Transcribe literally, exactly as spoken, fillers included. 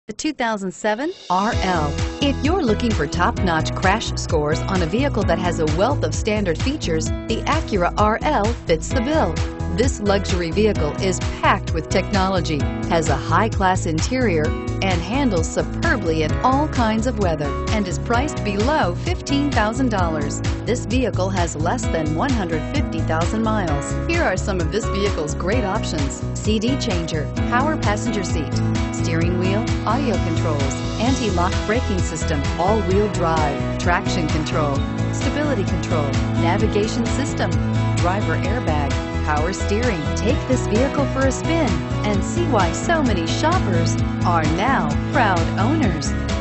The two thousand seven R L. If you're looking for top-notch crash scores on a vehicle that has a wealth of standard features, the Acura R L fits the bill. This luxury vehicle is packed with technology, has a high-class interior, and handles superbly in all kinds of weather, and is priced below fifteen thousand dollars. This vehicle has less than one hundred fifty thousand miles. Here are some of this vehicle's great options: C D changer, power passenger seat, steering wheel audio controls, anti-lock braking system, all-wheel drive, traction control, stability control, navigation system, driver airbag, power steering. Take this vehicle for a spin and see why so many shoppers are now proud owners.